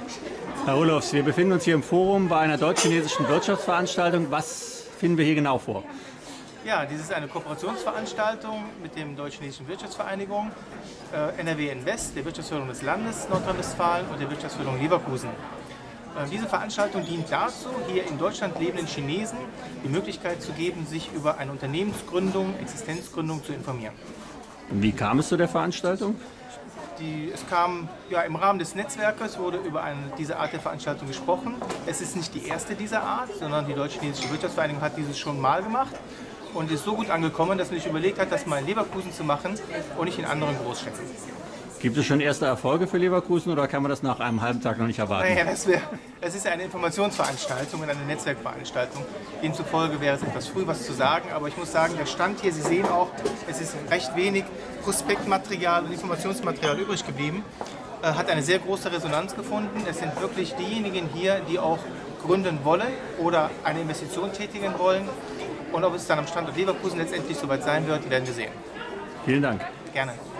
Herr Olofs, wir befinden uns hier im Forum bei einer deutsch-chinesischen Wirtschaftsveranstaltung. Was finden wir hier genau vor? Ja, dies ist eine Kooperationsveranstaltung mit dem Deutsch-Chinesischen Wirtschaftsvereinigung, NRW Invest, der Wirtschaftsförderung des Landes Nordrhein-Westfalen und der Wirtschaftsförderung Leverkusen. Diese Veranstaltung dient dazu, hier in Deutschland lebenden Chinesen die Möglichkeit zu geben, sich über eine Unternehmensgründung, Existenzgründung zu informieren. Wie kam es zu der Veranstaltung? Es kam im Rahmen des Netzwerkes wurde über diese Art der Veranstaltung gesprochen. Es ist nicht die erste dieser Art, sondern die Deutsch-Chinesische Wirtschaftsvereinigung hat dieses schon mal gemacht und ist so gut angekommen, dass man sich überlegt hat, das mal in Leverkusen zu machen und nicht in anderen Großstädten. Gibt es schon erste Erfolge für Leverkusen oder kann man das nach einem halben Tag noch nicht erwarten? Naja, es ist eine Informationsveranstaltung und eine Netzwerkveranstaltung. Demzufolge wäre es etwas früh, was zu sagen. Aber ich muss sagen, der Stand hier, Sie sehen auch, es ist recht wenig Prospektmaterial und Informationsmaterial übrig geblieben. Hat eine sehr große Resonanz gefunden. Es sind wirklich diejenigen hier, die auch gründen wollen oder eine Investition tätigen wollen. Und ob es dann am Standort Leverkusen letztendlich soweit sein wird, werden wir sehen. Vielen Dank. Gerne.